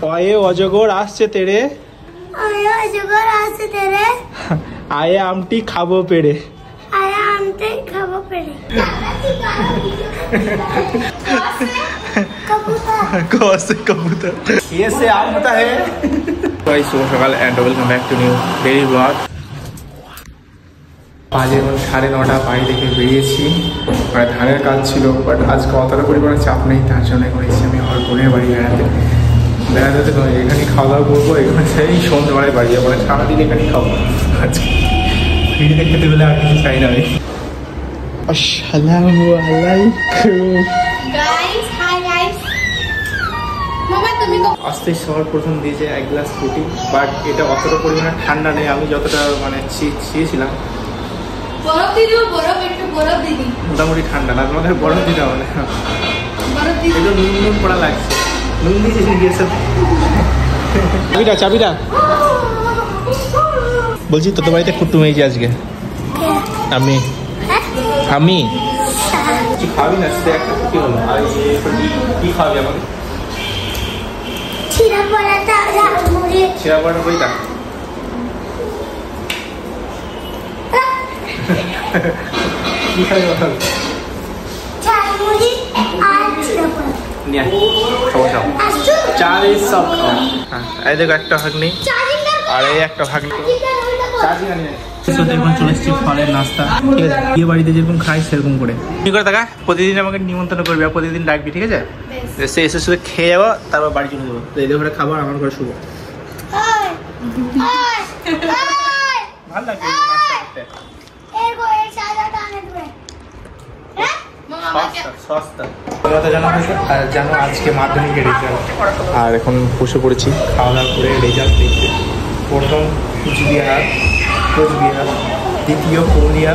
অয়ে অজগর আসছে তেরে, অয়ে অজগর আসছে তেরে, আয়ে আমটি খাবো পেড়ে, আয়ে আমটি খাবো পেড়ে। कबूतर ये से आम होता है। गाइस शुभ सकाल and welcome back to new daily blog. বাজে এখন 9:30 বাড়ি থেকে বেরিয়েছি, মানে ধানের কাজ ছিল, বাট আজকে অতটা পরিমাণে চাপ নেই, তার জন্য করেছি আমি আমার বোনের বাড়ি বেড়াতে তো এখানেই খাওয়া দাওয়া করবো, এখানে সেই সন্ধ্যেবেলায় বাড়ি যাবো, মানে সারাদিন এখানেই খাবো আজকে। ভিডিওতে খেতে পেলে আর কিছু চাই না আমি। আসসালামু আলাইকুম গাইস, হাই গাইস। মামা তুমি আজকে সবার প্রথম দিয়েছে 1 গ্লাস ফুটি, বাট এটা অতটা পরিমাণে ঠান্ডা নেই, আমি যতটা মানে চেয়েছিলাম। বরফ দিদি, বরফ একটু বরফ দিদি। মোটামুটি ঠান্ডা না, তোমাদের বরফ দিতে হবে। বরফ দিদি একটু নুন নুন পড়া লাগছে, নুন দিয়েছিস গিয়েছে। চাবিটা চাবিটা বলছি তোদের বাড়িতে কুটুম হয়েছে আজকে। আমি আমি কি খাবি না, সেটা একটা কি হলো, আর কি খাবি আমাকে? ছিড়া পড়াটা মুড়ি, ছিড়া পড়া বইটা কি খাবি বল? চাল মুড়ি আর ছিড়া পড়া নিয়ে খাবো সব, চাল এই সব খাও। হ্যাঁ এই দেখো একটা ভাগ্নি আর এই একটা ভাগ্নি, এখন চলে এসেছি ফলের নাস্তা। ঠিক আছে, বিয়ে বাড়িতে যেরকম খাই সেরকম করে কি করে টাকা প্রতিদিন আমাকে নিমন্ত্রণ করবি আর প্রতিদিন ডাকবি, ঠিক আছে? সে এসে শুধু খেয়ে যাবো, তারপর বাড়ি চলে যাবো। তো এদের ঘরে খাবার, আমার ঘরে শুভ। ভালো লাগবে নাস্তা করতে, সস্তা। জানো আজকে মাধ্যমিকের রেজাল্ট, আর এখন বসে পড়েছি খাওয়া দাওয়া করে রেজাল্ট দেখতে। প্রথম কুচবিহার, দ্বিতীয় পুরুলিয়া,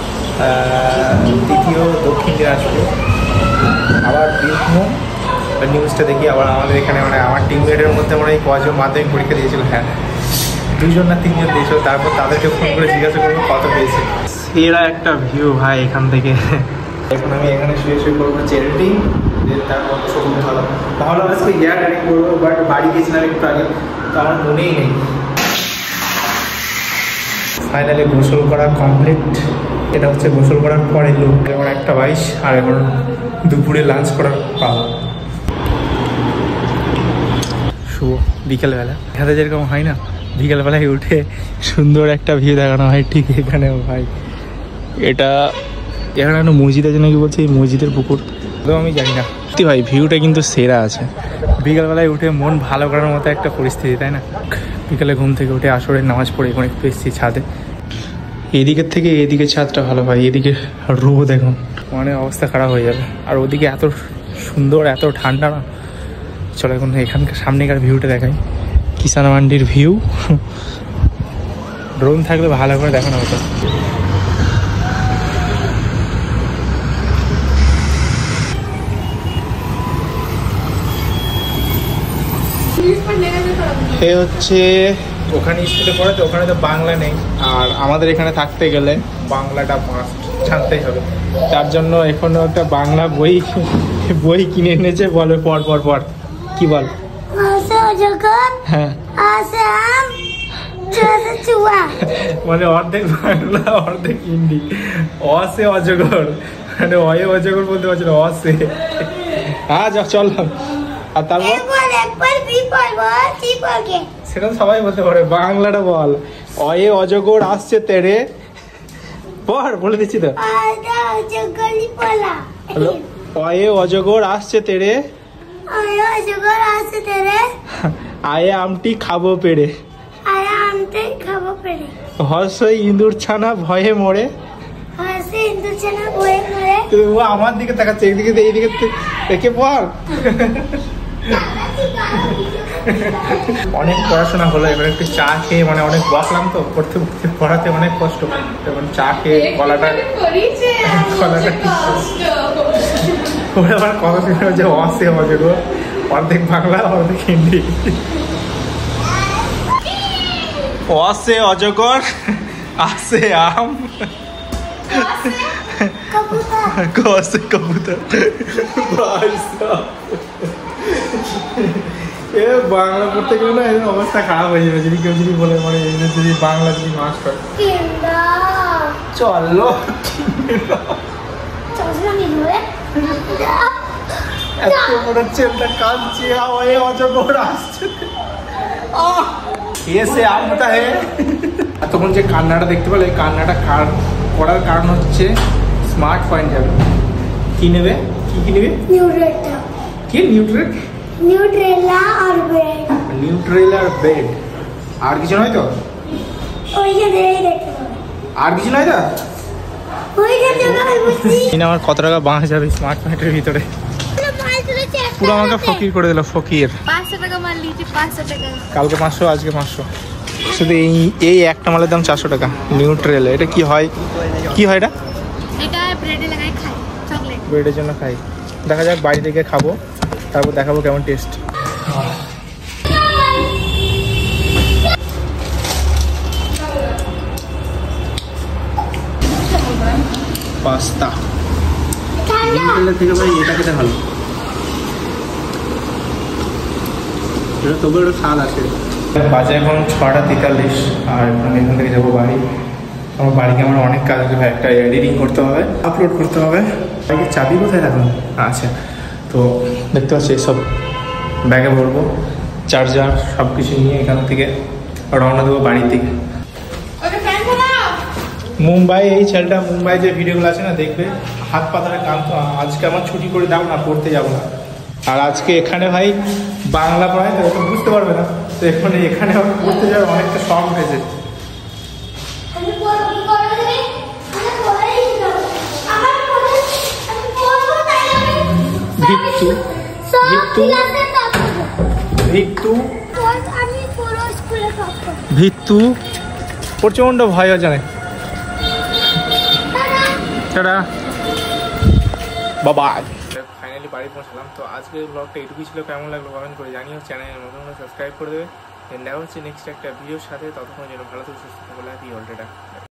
তৃতীয় দক্ষিণ দিনাজপুর, আবার বীরভূম। নিউজটা দেখি আবার আমাদের এখানে, মানে আমার টিমমেটের মধ্যে মনে হয় কজন মাধ্যমিক পরীক্ষা দিয়েছিল। হ্যাঁ 2জন না 3জন দিয়েছিল। তারপর তাদেরকে ফোন করে জিজ্ঞাসা করবো কত পেয়েছে। সেরা একটা ভিউ ভাই এখান থেকে। এখন আমি এখানে শুয়ে করবো চ্যারিটি, তারপর ছবি ভালো আজকে ইয়ার গাড়ি করবো, বাট বাড়ি গেছিলাম একটু আগে, তো আমার মনেই নেই। ফাইনালি গোসল করা কমপ্লিট। এটা হচ্ছে গোসল করার পরে লুক। এখন 1:22 আর এখন দুপুরে লাঞ্চ করার পালা। শুভ বিকেলবেলা এখানে যেরকম হয় না, বিকেলবেলায় উঠে সুন্দর একটা ভিউ দেখানো হয়, ঠিক এখানেও ভাই। এটা এখানে একটা মসজিদ আছে নাকি বলছে, এই মসজিদের পুকুর, তো আমি জানি না ভাই। ভিউটা কিন্তু সেরা আছে, বিকেলবেলায় উঠে মন ভালো করার মতো একটা পরিস্থিতি, তাই না? বিকেলে ঘুম থেকে উঠে আসরের নামাজ পড়ে এখন একটু এসেছি ছাদে। এদিকের থেকে এদিকে ছাদটা ভালো ভাই, এদিকে রোদ এখন মানে অবস্থা খারাপ হয়ে যাবে, আর ওদিকে এত সুন্দর এত ঠান্ডা না। চলো এখন এখানকার সামনেকার ভিউটা দেখাই, কিষান মান্ডির ভিউ। ড্রোন থাকলে ভালো করে দেখানো হতো। এ হচ্ছে ওখানে স্কুলে পড়াতে, ওখানে তো বাংলা নেই, আর আমাদের এখানে থাকতে গেলে বাংলাটা মাস্ট জানতেই হবে। তার জন্য এখনো একটা বাংলা বই কিনে এনেছে, বলে পড় পড় পড়। কি বল? হ্যাঁ মানে অর্ধেক বাংলা অর্ধেক হিন্দি। অসে অজগর, মানে অয়ে অজগর বলতে পারছি না, অসে। হ্যাঁ চল। আর তারপর সেটা সবাই বলতে পারে, বাংলাটা বল। অয়ে অজগর আসছে তেরে, পর বলে দিচ্ছি তো। অয়ে অজগর আসছে তেরে, আয়ে আমটি খাবো পেড়ে, হর্ষই ইঁদুর ছানা ভয়ে মরে। আমার দিকে তাকাচ্ছে, এইদিকে দেখে পর। অনেক পড়াশোনা হলো, এবার একটু চা খেয়ে, মানে অনেক বসলাম তো পড়াতে অনেক কষ্ট, তখন চা খেয়ে গলাটা ওরা আবার কথা ছিল যে অসে অজগর, অর্ধেক বাংলা অর্ধেক হিন্দি। অসে অজগর আসে আম, কবুতর। এ বাংলা পড়তে গেলে না এদের অবস্থা খারাপ হয়ে যাবে যদি কেউ যদি বলে মানে এদের যদি বাংলা যদি মাস করে কিন্দা চলো চশমা নিয়ে এত বড় ছেলেটা কাঁদছে আওয়াজে অজগর আসছে এসে আমটা হে তখন যে কান্নাটা দেখতে পেলে এই কান্নাটা করার কারণ হচ্ছে স্মার্ট পয়েন্ট যাবে কি নেবে কি নেবে নিউট্রেলা কি নিউট্রেট নিউট্রেলা আর ব্রেড নিউট্রেলা আর ব্রেড আর কিছু নয় তো ওইখানে দেখতে পাবে আর কিছু নয় তো ওইখানে আমি বুঝছি আমার কত টাকা বাঁশ যাবে স্মার্ট পয়েন্টের ভিতরে পুরো আমাকে ফকির করে দিল ফকির 500 টাকা মাল লিচি 500 টাকা কালকে 500 আজকে 500 শুধু এই একটা মালের দাম 400 টাকা নিউট্রেল এটা কি হয় এটা এটা ব্রেডে লাগাই খাই চকলেট ব্রেডের জন্য খাই দেখা যাক বাড়ি থেকে খাবো তারপর দেখাবো কেমন টেস্ট পাস্তা নিউট্রেলের থেকে ভাই এটা খেতে ভালো এটা তবু একটা স্বাদ আছে বাজে এখন 6:43 আর আমি এখান থেকে যাবো বাড়ি আমার বাড়িতে আমার অনেক কাজ আছে ভাই একটা এডিটিং করতে হবে আপলোড করতে হবে বাইকের চাবি কোথায় রাখুন আচ্ছা তো দেখতে পাচ্ছি সব ব্যাগে ভরবো চার্জার সব কিছু নিয়ে এখান থেকে রওনা দেবো বাড়ির দিকে মুম্বাই এই ছেলেটা মুম্বাই যে ভিডিওগুলো আছে না দেখবে হাত পাতাটা কাম আজকে আমার ছুটি করে দাও না পড়তে যাবো না আর আজকে এখানে ভাই বাংলা পড়ায় তো এখন বুঝতে পারবে না তো এখানে আমার পড়তে যাবে অনেকটা শখ উঠেছে আমি পড়া দেবে আমি পড়াই না আমার পড়া আমি পড়বো তাই ভিত্তু ভিত্তু ভিত্তু আমি পুরো স্কুলে থাকবো ভিত্তু প্রচণ্ড ভয় জানে টাটা বাবা ফাইনালি বাড়ি পৌঁছলাম তো আজকের ব্লগটা এটুকুই ছিল কেমন লাগলো কমেন্ট করে জানিও চ্যানেলের নতুন সাবস্ক্রাইব করে দেবে দেখা হচ্ছে নেক্সট একটা ভিডিওর সাথে ততক্ষণ যেন ভালো থেকে সুস্থ থাকো লাভ ইউ অল টাটা